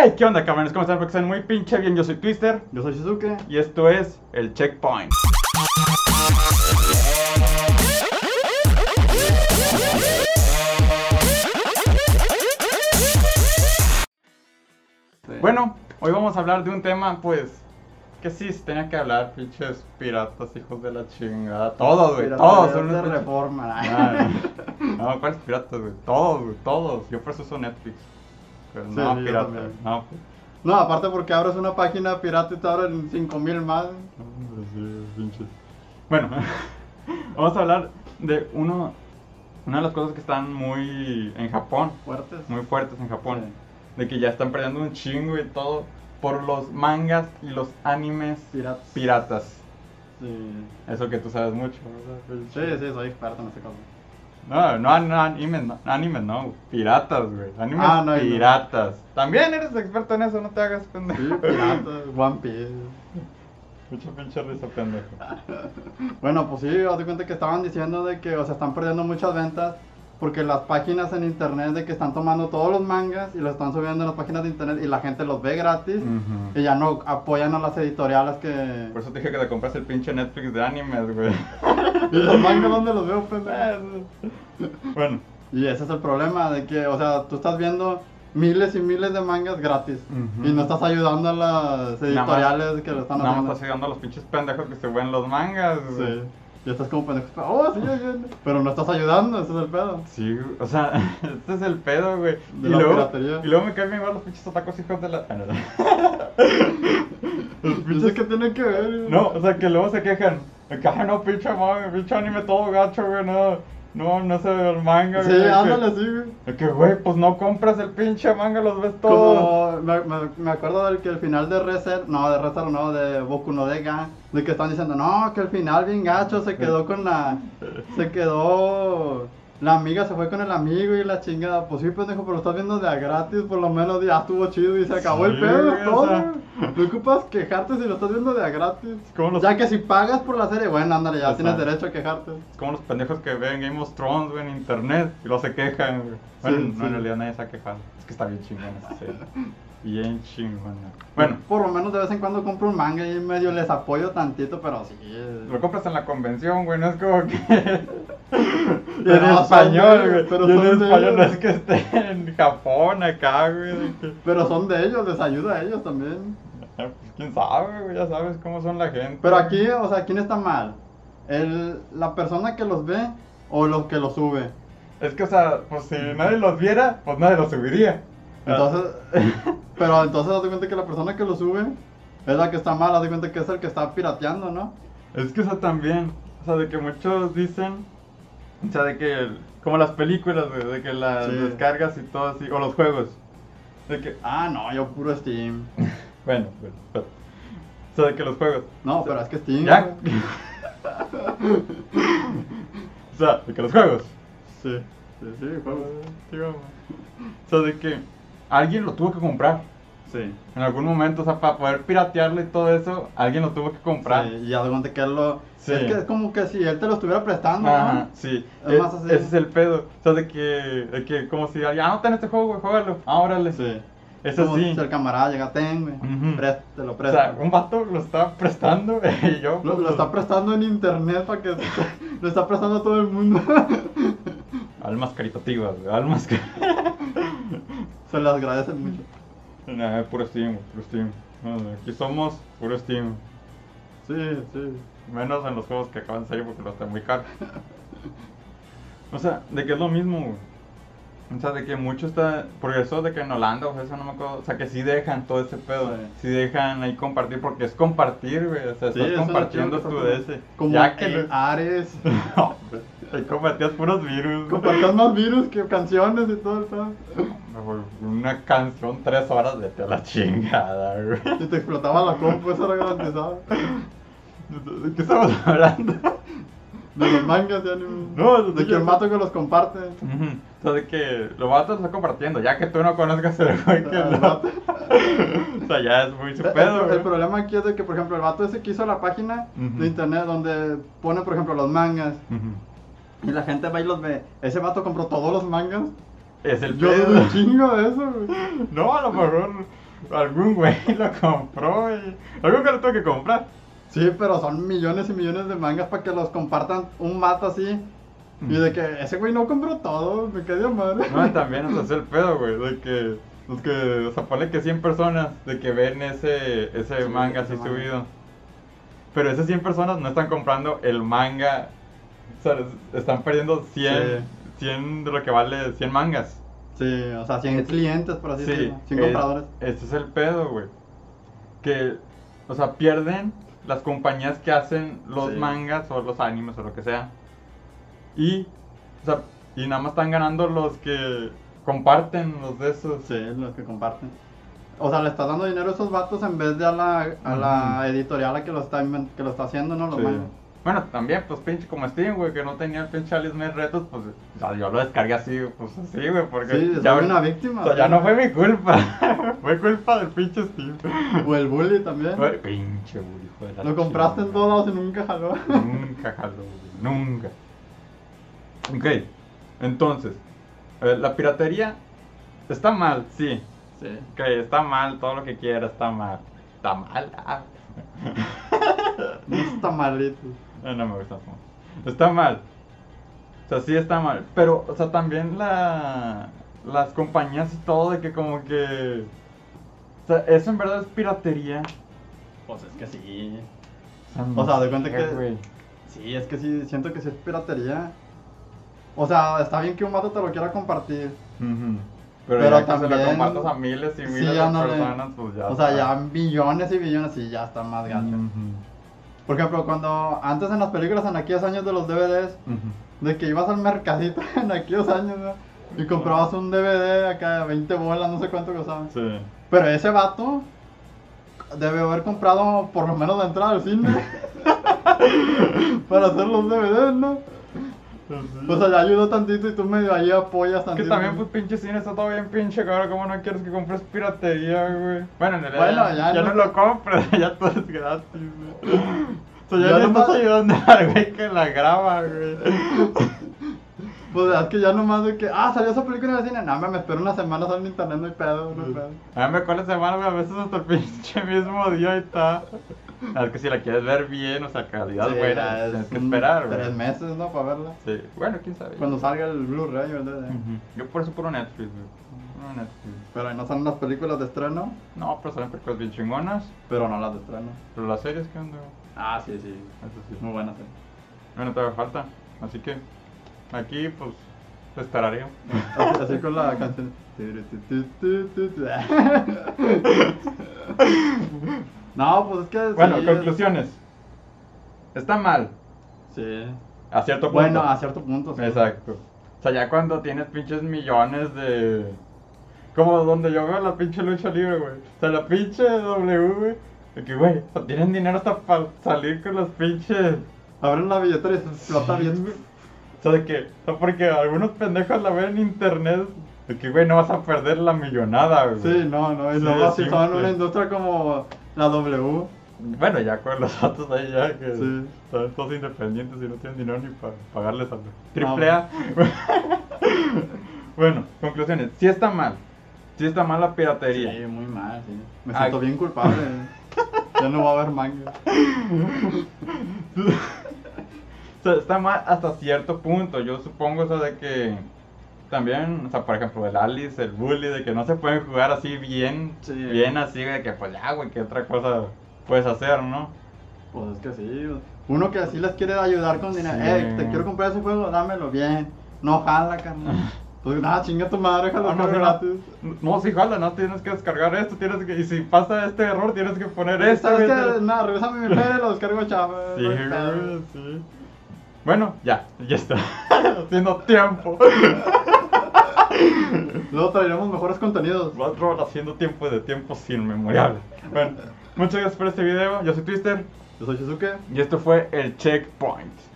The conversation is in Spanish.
Hey, ¿qué onda, cabrones? ¿Cómo están? Porque están muy pinche bien. Yo soy Twister. Yo soy Shizuke. Y esto es el Checkpoint. Sí. Bueno, hoy vamos a hablar de un tema, pues, que sí se tenía que hablar, pinches piratas, hijos de la chingada. Todos, güey, todos son de unos pinches- reforma. No, ¿cuáles piratas, güey? Todos, güey, todos. Yo por eso uso Netflix. Pero Sí, no, yo pirata. también. No, No, aparte porque abres una página pirata y te abren 5000 más. hombre, sí, pinches. Bueno, vamos a hablar de una de las cosas que están muy en Japón, Fuertes. muy fuertes en Japón, Sí. de que ya están perdiendo un chingo y todo por los mangas y los animes Piratas. piratas. Sí. Eso que tú sabes mucho, Sí, ¿verdad? sí, soy experto en este caso. No, animes no, piratas, güey. Animes Ah, no, piratas. También eres experto en eso, no te hagas pendejo. Sí, piratas, One Piece. Mucha pinche risa, pendejo. Bueno, pues sí, haz de cuenta que estaban diciendo de que, o sea, están perdiendo muchas ventas porque las páginas en internet de que están tomando todos los mangas y los están subiendo en las páginas de internet y la gente los ve gratis Ujú. y ya no apoyan a las editoriales que... Por eso te dije que te compras el pinche Netflix de animes, güey. ¿Y los mangas dónde los veo, pendejo? Bueno, Y ese es el problema, de que, o sea, tú estás viendo miles y miles de mangas gratis Ujú. y no estás ayudando a las editoriales que lo están nada más haciendo. estás ayudando a los pinches pendejos que se ven los mangas, güey. Sí. Y estás como pendejo, oh, sí, pero no estás ayudando, ese es el pedo. Sí, o sea, este es el pedo, güey. De la piratería. Y luego me caen bien mal los pinches otakus hijos de la... Los Yo pinches... sé que tiene que ver. No, o sea, que luego se quejan. De que, ay, no, pinche manga, pinche anime todo gacho, güey, no se ve el manga, Sí, güey. de que- ándale, sí, güey. De que, güey, pues no compras el pinche manga, los ves todos. Como me acuerdo del que el final de Reset, no, de Boku no Dega, de que están diciendo, no, que el final bien gacho se quedó la amiga se fue con el amigo y la chingada, pues sí, pendejo, pero lo estás viendo de a gratis, por lo menos ya estuvo chido y se acabó el Sí, pedo, güey, es o todo. sea. No ocupas quejarte si lo estás viendo de a gratis. como los- Ya que si pagas por la serie, bueno, ándale, ya O sea. tienes derecho a quejarte. Es como los pendejos que ven Game of Thrones, güey, en internet y luego se quejan, güey. Bueno, Sí, no, sí. en realidad nadie se ha quejado. Es que está bien chingona esa serie. Bien chingona. Bueno, Por lo menos de vez en cuando compro un manga y medio les apoyo tantito, pero sí. lo compras en la convención, güey, no es como que... Y Pero en son español, de- güey. pero Y en son de español ellos. no es que esté en Japón, acá, güey. de que- Pero son de ellos, les ayuda a ellos también. Pues quién sabe, güey, ya sabes cómo son la gente. Pero aquí, o sea, ¿quién está mal? ¿La persona que los ve o los que los sube? Es que, o sea, pues si nadie los viera, pues nadie los subiría. Entonces, pero entonces haz de cuenta que la persona que los sube es la que está mal, haz de cuenta que es el que está pirateando, ¿no? Es que eso también, o sea, de que muchos dicen, o sea, de que, como las películas, güey, de que las Sí. descargas y todo así, o los juegos, de que, Ah, no, yo puro Steam. bueno, pero, o sea, de que los juegos, No, pero es que Steam. ya, güey. o sea, de que los juegos, Sí, sí, juegos. o sea, de que alguien lo tuvo que comprar, Sí. en algún momento, o sea, para poder piratearlo y todo eso, alguien lo tuvo que comprar. Sí, y haz de cuenta que él lo. Sí. Es que es como que si él te lo estuviera prestando, Ajá, ¿no? sí, Es más así. ese es el pedo, o sea, de que como si alguien, no ten este juego, güey, juégalo, órale. Sí. Eso Como sí. si el camarada llega, ten, güey. Ujú. Te lo O presto. sea, un vato lo está prestando y yo... Lo pues, está prestando en internet para que lo está prestando a todo el mundo. Almas caritativas, güey, almas que... Se le agradece mucho. Nah, puro Steam, güey, puro Steam. No, aquí somos puro Steam. Sí, sí. Menos en los juegos que acaban de salir porque los están muy caros. O sea, de que es lo mismo, güey. O sea, de que mucho está... Por eso de que en Holanda, o eso no me acuerdo... O sea, que sí dejan todo ese pedo. Sí. Sí dejan ahí compartir porque es compartir, güey. O sea, Sí, estás eso es lo compartiendo chido que tu está de ese. Como Ya que... en Ares. No, güey, ahí compartías puros virus. Compartías más virus que canciones y todo el pedo. Una canción 3 horas, vete a la chingada, güey. Si te explotaba la compu, eso era garantizado. ¿De qué estamos hablando? De los mangas de anime. No, de que el mato que los comparte. Ujú. O sea, de que los vatos lo están compartiendo, ya que tú no conozcas el güey que El lo... vato. O sea, ya es muy su pedo, El güey. problema aquí es de que, por ejemplo, el vato ese que hizo la página Ujú. de internet donde pone, por ejemplo, los mangas Ujú. y la gente va y los ve. Ese vato compró todos los mangas. Es el Yo pedo. dudo un chingo de eso, güey. No, a lo mejor algún güey lo compró y algún que lo tuvo que comprar. Sí, pero son millones y millones de mangas para que los compartan un mato así. Y de que ese güey no compró todo, me quedé mal. No, también es hacer el pedo, güey, de que, los que, o sea, ponle que 100 personas de que ven ese Sí, manga ese así manga. subido. Pero esas 100 personas no están comprando el manga, o sea, están perdiendo 100 de lo que vale 100 mangas. Sí, o sea, 100 clientes, por así Sí, decirlo. 100 compradores. ese es el pedo, güey. Que, o sea, pierden las compañías que hacen los Sí. mangas o los animes o lo que sea. Y, o sea, y nada más están ganando los que comparten los de esos. Sí, los que comparten. O sea, le estás dando dinero a esos vatos en vez de a la Ujú. editorial a que lo está haciendo, ¿no? Los Sí. mangas. Bueno, también, pues pinche como Steam, güey, que no tenía el pinche Alice Mail Retos, pues, o sea, yo lo descargué así, pues así, güey, porque Sí, soy una víctima. o sea, ya no fue mi culpa, fue culpa del pinche Steam. O el bully también. Güey, pinche güey, hijo de la Lo compraste en chingada. todos lados y nunca jaló. Nunca jaló, güey, nunca. Ok, entonces, la piratería está mal, sí. Sí. Ok, está mal, todo lo que quiera está mal. Está mal, No está malito. No me gusta. Está mal. O sea, sí está mal. Pero, o sea, también las compañías y todo de que como que... O sea, eso en verdad es piratería. Pues es que sí. No O sea, de sé, cuenta que. güey. Sí, es que sí, siento que sí es piratería. O sea, está bien que un vato te lo quiera compartir. Ujú. Pero, Pero ya que se lo también- compartas a miles y Sí, miles de ándale. personas, pues ya O sea, está. ya billones y billones y ya está más gacho. Ujú. Por ejemplo, cuando antes en las películas en aquellos años de los DVDs, Ujú. de que ibas al mercadito en aquellos años, ¿no? Y comprabas un DVD acá, 20 bolas, no sé cuánto costaba. Sí. Pero ese vato debe haber comprado por lo menos la entrada al cine para hacer los DVDs, ¿no? O sea, ya ayudó tantito y tú medio ahí apoyas Que tantito. también, pues, pinche cine está todo bien pinche caro. ¿Cómo no quieres que compres piratería, güey? Bueno, en realidad Bueno, ya ya no no- lo compres, ya todo es gratis, güey. O sea, ya Ya le estás nomás- ayudando al güey que la graba, güey. Pues es que ya nomás de que, salió esa película en el cine. No, me espero una semana, sale en internet, no hay pedo, no hay pedo. A mí me cuela semana, güey, a veces hasta el pinche mismo día y está. Es que si la quieres ver bien, o sea, calidad Sí, buena, ya tienes que un- esperar, güey. 3 meses, ¿no? Para verla. Sí, bueno, quién sabe. Cuando salga el Blu-ray o el DVD. Ujú. Yo por eso puro Netflix, güey. Puro Netflix. Pero ahí no salen las películas de estreno, No, pero salen películas bien chingonas. pero no las de estreno. Pero las series, ¿qué onda? Sí, sí. Eso sí. Muy buenas, Bueno, todavía falta. Así que aquí, pues, te esperaré. así con la canción. No, pues es que. Bueno, sí, conclusiones. Está mal, Sí. a cierto punto. Bueno, a cierto punto. Sí. Exacto. O sea, ya cuando tienes pinches millones de... Como donde yo veo la pinche lucha libre, güey. O sea, la pinche W, güey. De que, güey, o sea, tienen dinero hasta para salir con los pinches... Abren la billetera y se explota bien. O sea, de que... O sea, porque algunos pendejos la ven en internet. De que, güey, no vas a perder la millonada, güey. Sí, no. Y Sí, luego es si son simple. una industria como la W. Bueno, ya con los otros ahí ya que Sí. son todos independientes y no tienen dinero ni para pagarles al No. triple A. Bueno, conclusiones. Sí está mal. Sí está mal la piratería. Sí, muy mal, sí. Me Ah. siento bien culpable. Ya no va a haber manga. O sea, está mal hasta cierto punto. Yo supongo, o sea, de que también, o sea, por ejemplo, el Alice, el Bully, de que no se pueden jugar así bien, Sí. bien así, de que pues ya, güey, ¿qué otra cosa puedes hacer, no? Pues es que sí. Uno que así les quiere ayudar con dinero. Sí. Te quiero comprar ese juego, dámelo bien. No jala, carnal. Pues nada, chinga tu madre, jala No, sí, gratis. no, sí, jala, no tienes que descargar esto, tienes que, y si pasa este error, tienes que poner esto. ¿Sabes güey, qué? Nada, regresame mi feria, lo descargo chava. Sí, no hay pedo. güey, sí. Bueno, ya está. Haciendo tiempo. Luego traeremos mejores contenidos. Otro haciendo tiempo de tiempos inmemoriales. Bueno, muchas gracias por este video. Yo soy Twister Yo soy Shizuke. y esto fue el Checkpoint.